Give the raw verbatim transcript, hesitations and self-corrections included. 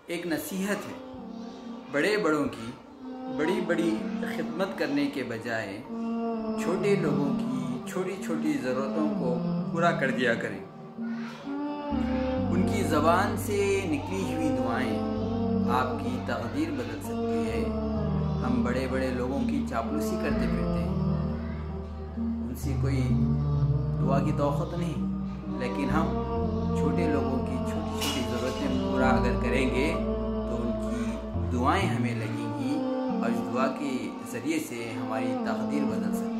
एक नसीहत है, बड़े बड़ों की बड़ी बड़ी खिदमत करने के बजाय छोटे लोगों की छोटी छोटी ज़रूरतों को पूरा कर दिया करें। उनकी ज़बान से निकली हुई दुआएं आपकी तकदीर बदल सकती है। हम बड़े बड़े लोगों की चापलूसी करते फिरते हैं, उनसे कोई दुआ की तौक़ुत तो नहीं, लेकिन हम छोटे लोगों की छोटी छोटी ज़रूरतें पूरा अगर करेंगे तो उनकी दुआएं हमें लगेंगी और इस दुआ के ज़रिए से हमारी तकदीर बदल सकती है।